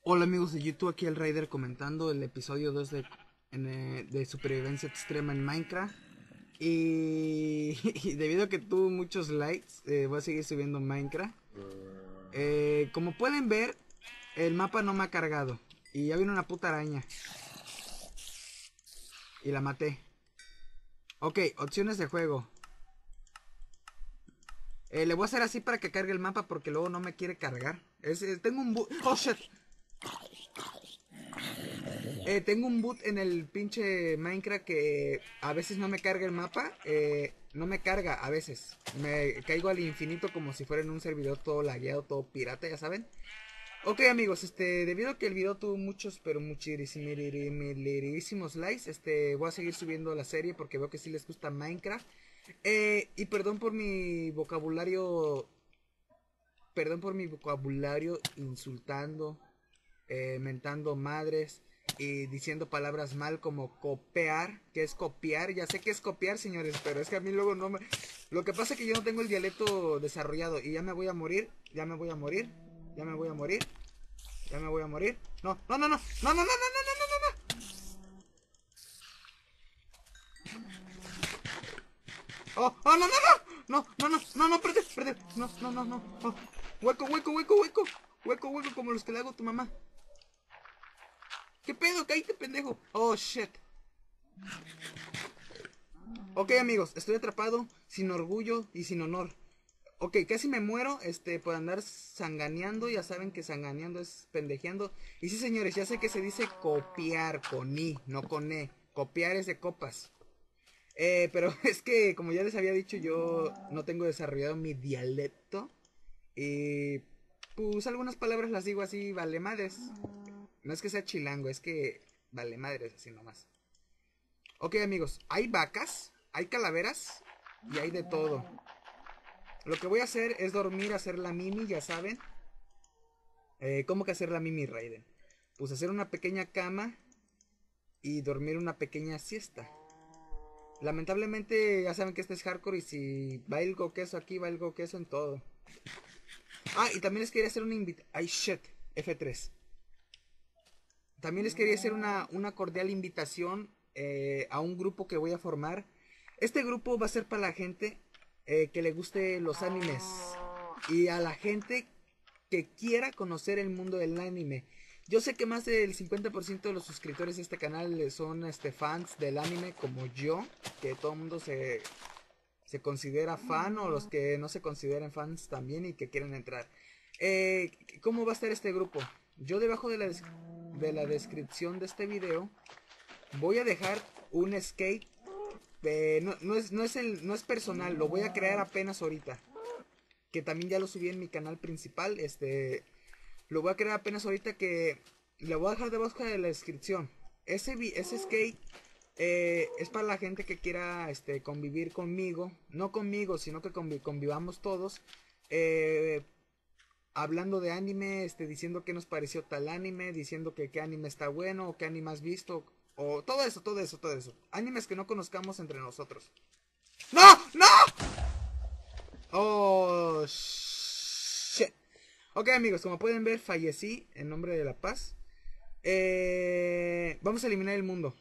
Hola amigos de YouTube, aquí el Raider comentando el episodio 2 de supervivencia extrema en Minecraft. Y debido a que tuvo muchos likes, voy a seguir subiendo Minecraft. Como pueden ver, el mapa no me ha cargado. Y ya vino una puta araña. Y la maté. Ok, opciones de juego. Le voy a hacer así para que cargue el mapa porque luego no me quiere cargar. Tengo un bug. ¡Oh, shit! Tengo un boot en el pinche Minecraft que a veces no me carga el mapa. No me carga a veces. Me caigo al infinito como si fuera en un servidor todo lagueado, todo pirata, ya saben. Ok amigos, debido a que el video tuvo muchos, pero muchísimos likes, voy a seguir subiendo la serie porque veo que sí les gusta Minecraft. Y perdón por mi vocabulario insultando, mentando madres y diciendo palabras mal como copiar, que es copiar. Ya sé que es copiar, señores, pero es que a mí luego no me... Lo que pasa es que yo no tengo el dialecto desarrollado y ya me voy a morir, ya me voy a morir, ya me voy a morir, ya me voy a morir. No, no, no, no, no, no, no, no, no, no, no, no. Oh, oh, no, no, no, no, no, no, no, no, perdí, perdí, no, no, no, no, oh. Hueco, hueco, hueco, hueco, hueco, hueco, como los que le hago a tu mamá. ¿Qué pedo? Caíste, pendejo. Oh, shit. Ok, amigos, estoy atrapado, sin orgullo y sin honor. Ok, casi me muero, por andar sanganeando. Ya saben que sanganeando es pendejeando. Y sí, señores, ya sé que se dice copiar con I, no con E. Copiar es de copas. Pero es que, como ya les había dicho, yo no tengo desarrollado mi dialecto. Y pues algunas palabras las digo así, vale madres. No es que sea chilango, es que vale madres, así nomás. Ok, amigos, hay vacas, hay calaveras y hay de todo. Lo que voy a hacer es dormir, hacer la mimi, ya saben. ¿Cómo que hacer la mimi, Raiden? Pues hacer una pequeña cama y dormir una pequeña siesta. Lamentablemente ya saben que este es hardcore y si va algo queso aquí, va algo queso en todo. Ah, y también les quería hacer una invitación. Ay, shit, F3. También les quería hacer una cordial invitación a un grupo que voy a formar. Este grupo va a ser para la gente que le guste los animes y a la gente que quiera conocer el mundo del anime. Yo sé que más del 50% de los suscriptores de este canal son fans del anime como yo, que todo el mundo se considera fan o los que no se consideran fans también y que quieren entrar. ¿Cómo va a estar este grupo? Yo debajo de la descripción de este video voy a dejar un skate. No es personal, lo voy a crear apenas ahorita. Que también ya lo subí en mi canal principal. Lo voy a crear apenas ahorita que lo voy a dejar debajo de la descripción. Ese skate es para la gente que quiera convivir conmigo. No conmigo, sino que convivamos todos. Eh, Hablando de anime, diciendo qué nos pareció tal anime, diciendo que qué anime está bueno, o qué anime has visto, o todo eso, todo eso, todo eso. Animes que no conozcamos entre nosotros. ¡No! ¡No! Oh, shit. Ok, amigos, como pueden ver, fallecí en nombre de la paz. Vamos a eliminar el mundo.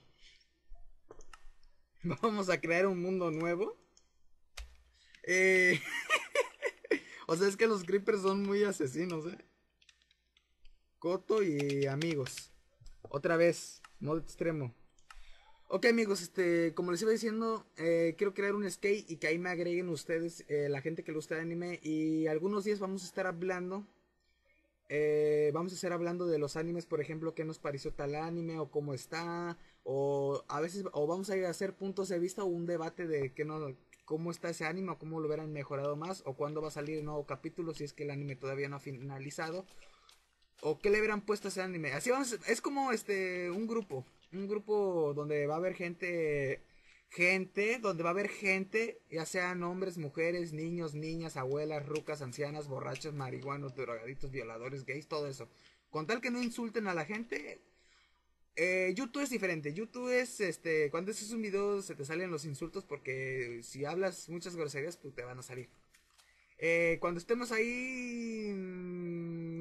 Vamos a crear un mundo nuevo. Eh, o sea, es que los creepers son muy asesinos, eh. Coto y amigos. Otra vez, modo extremo. Ok amigos, como les iba diciendo, quiero crear un skate y que ahí me agreguen ustedes, la gente que le gusta el anime. Y algunos días vamos a estar hablando. Vamos a estar hablando de los animes, por ejemplo, qué nos pareció tal anime o cómo está. O a veces, o vamos a ir a hacer puntos de vista o un debate de qué no, cómo está ese anime o cómo lo hubieran mejorado más. O cuándo va a salir el nuevo capítulo si es que el anime todavía no ha finalizado. O qué le hubieran puesto a ese anime. Así vamos, es como un grupo donde va a haber donde va a haber gente, ya sean hombres, mujeres, niños, niñas, abuelas, rucas, ancianas, borrachos, marihuanos, drogaditos, violadores, gays, todo eso. Con tal que no insulten a la gente. YouTube es diferente. YouTube es, cuando haces un video se te salen los insultos porque si hablas muchas groserías, pues te van a salir. Cuando estemos ahí,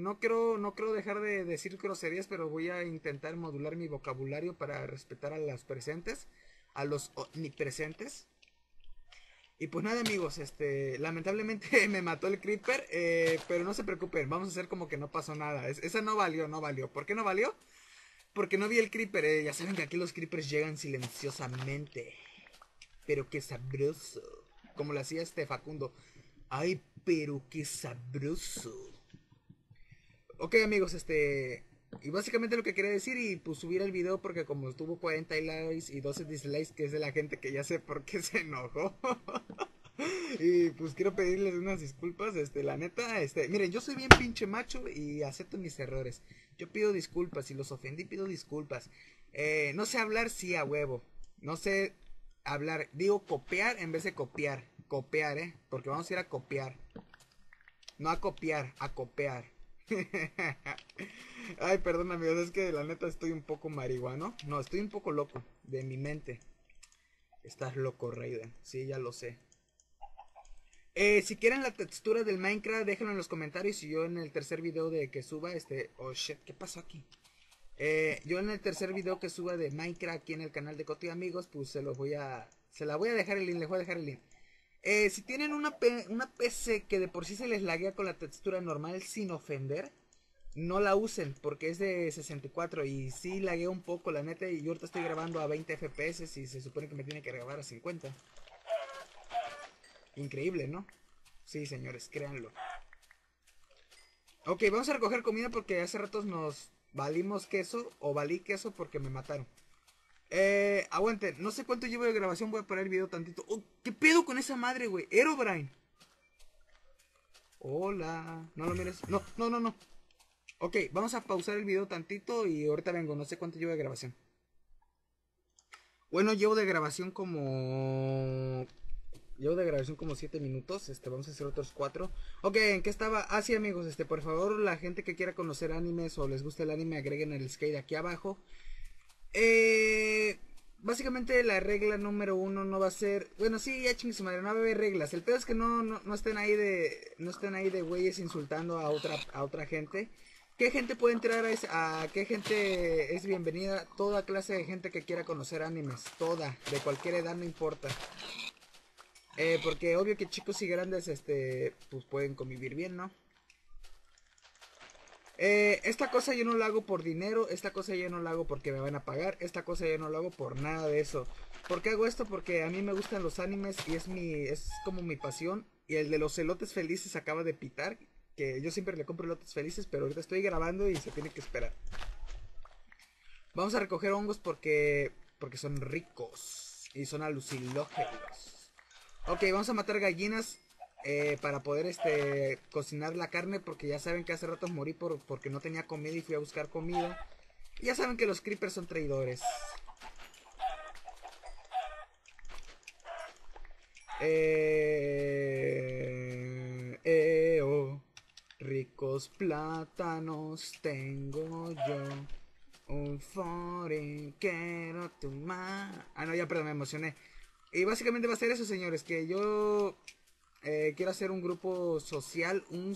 no quiero dejar de decir groserías, pero voy a intentar modular mi vocabulario para respetar a las presentes, a los omnipresentes. Y pues nada, amigos, lamentablemente me mató el creeper, pero no se preocupen, vamos a hacer como que no pasó nada. Esa no valió, no valió. ¿Por qué no valió? Porque no vi el creeper, ya saben que aquí los creepers llegan silenciosamente. Pero qué sabroso. Como lo hacía este Facundo. Ay, pero qué sabroso. Ok, amigos, y básicamente lo que quería decir, y pues subir el video porque como tuvo 40 likes y 12 dislikes, que es de la gente que ya sé por qué se enojó. Y pues quiero pedirles unas disculpas, la neta, miren, yo soy bien pinche macho y acepto mis errores. Yo pido disculpas, si los ofendí pido disculpas. No sé hablar, sí, a huevo. No sé hablar, digo copiar en vez de copiar. Copiar, porque vamos a ir a copiar. No a copiar, a copiar. Ay, perdón, amigos, es que la neta estoy un poco marihuano. No, estoy un poco loco de mi mente. Estás loco, Raiden. Sí, ya lo sé. Si quieren la textura del Minecraft, déjenlo en los comentarios y yo en el tercer video de que suba, oh shit, ¿qué pasó aquí? Yo en el tercer video que suba de Minecraft aquí en el canal de Coti Amigos, pues se la voy a dejar el link, les voy a dejar el link. Si tienen una PC que de por sí se les laguea con la textura normal sin ofender, no la usen porque es de 64 y sí laguea un poco la neta, y yo ahorita estoy grabando a 20 FPS y se supone que me tiene que grabar a 50. Increíble, ¿no? Sí, señores, créanlo. Ok, vamos a recoger comida porque hace ratos nos valimos queso o valí queso porque me mataron. Aguanten, no sé cuánto llevo de grabación, voy a parar el video tantito. Oh, ¿qué pedo con esa madre, güey? Herobrine. Hola. No lo mires. No, no, no, no. Ok, vamos a pausar el video tantito y ahorita vengo. No sé cuánto llevo de grabación. Bueno, llevo de grabación como 7 minutos. Vamos a hacer otros 4. Ok, ¿en qué estaba? Ah, sí, amigos, por favor, la gente que quiera conocer animes o les gusta el anime, agreguen el skate aquí abajo. Básicamente la regla número 1 no va a ser. Bueno, sí, ya chingue su madre, no va a haber reglas. El pedo es que no estén ahí de. No estén ahí de güeyes insultando a otra gente. ¿Qué gente puede entrar a qué gente es bienvenida? Toda clase de gente que quiera conocer animes. Toda, de cualquier edad, no importa. Porque obvio que chicos y grandes, pues pueden convivir bien, ¿no? Esta cosa yo no la hago por dinero, esta cosa yo no la hago porque me van a pagar, esta cosa yo no la hago por nada de eso. ¿Por qué hago esto? Porque a mí me gustan los animes y es como mi pasión. Y el de los elotes felices acaba de pitar, que yo siempre le compro elotes felices, pero ahorita estoy grabando y se tiene que esperar. Vamos a recoger hongos porque son ricos y son alucinógenos. Ok, vamos a matar gallinas. Para poder cocinar la carne, porque ya saben que hace rato morí porque no tenía comida y fui a buscar comida. Y ya saben que los creepers son traidores. Oh, ricos plátanos tengo yo. Un foreign quiero tomar. Ah, no, ya perdón, me emocioné. Y básicamente va a ser eso, señores, que yo quiero hacer un grupo social, un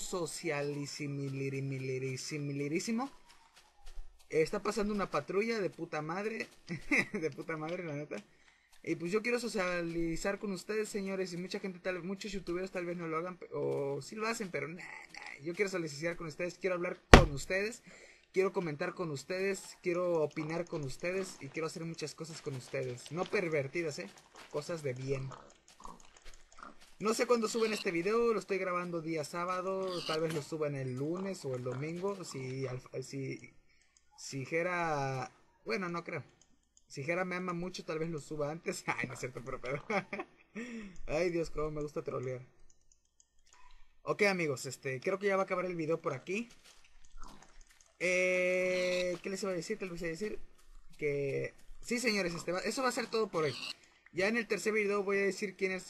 socialísimo. Está pasando una patrulla de puta madre, de puta madre, la neta. Y pues yo quiero socializar con ustedes, señores, y mucha gente, muchos youtubers tal vez no lo hagan, o sí lo hacen, pero yo quiero socializar con ustedes, quiero hablar con ustedes, quiero comentar con ustedes, quiero opinar con ustedes y quiero hacer muchas cosas con ustedes. No pervertidas, cosas de bien. No sé cuándo suben este video, lo estoy grabando día sábado, tal vez lo suban el lunes o el domingo, si Jera, bueno, no creo. Si Jera me ama mucho, tal vez lo suba antes. Ay, no es cierto, pero. Ay, Dios, cómo me gusta trolear. Ok, amigos, creo que ya va a acabar el video por aquí. ¿Qué les iba a decir? ¿Qué les iba a decir? Que... Sí, señores, eso va a ser todo por hoy. Ya en el tercer video voy a decir quiénes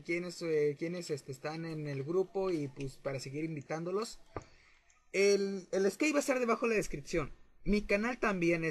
están en el grupo y pues para seguir invitándolos. El skate va a estar debajo de la descripción. Mi canal también,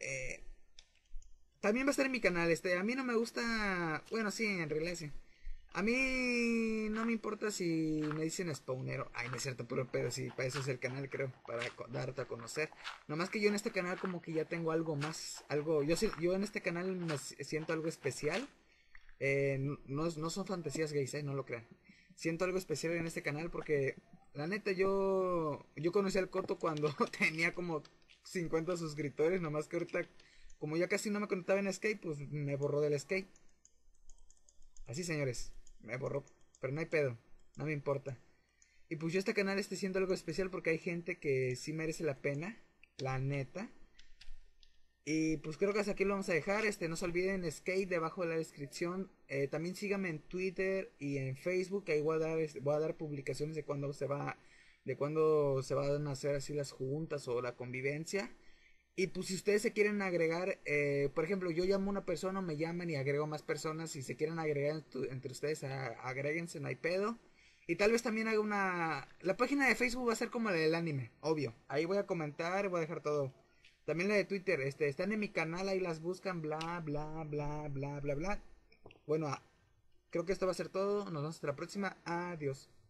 también va a estar en mi canal. A mí no me gusta... Bueno, sí, en realidad sí. A mí no me importa si me dicen spawnero. Ay, no es cierto, puro pedo. Sí, para eso es el canal, creo. Para darte a conocer. Nomás que yo en este canal como que ya tengo algo más. Algo. Yo en este canal me siento algo especial. No son fantasías gays, no lo crean. Siento algo especial en este canal porque la neta yo conocí al Coto cuando tenía como 50 suscriptores, nomás que ahorita como ya casi no me conectaba en Skate, pues me borró del Skate. Así señores, me borró, pero no hay pedo, no me importa. Y pues yo este canal esté siendo algo especial porque hay gente que sí merece la pena, la neta. Y pues creo que hasta aquí lo vamos a dejar. No se olviden Skate debajo de la descripción. También síganme en Twitter y en Facebook. Ahí voy a dar publicaciones de cuándo se van a hacer así las juntas o la convivencia. Y pues si ustedes se quieren agregar, por ejemplo, yo llamo a una persona, me llaman y agrego más personas. Si se quieren agregar entre ustedes, agréguense, no hay pedo. Y tal vez también haga una... La página de Facebook va a ser como la del anime, obvio. Ahí voy a comentar, voy a dejar todo. También la de Twitter, están en mi canal, ahí las buscan, bla, bla, bla, bla, bla, bla. Bueno, creo que esto va a ser todo. Nos vemos hasta la próxima. Adiós.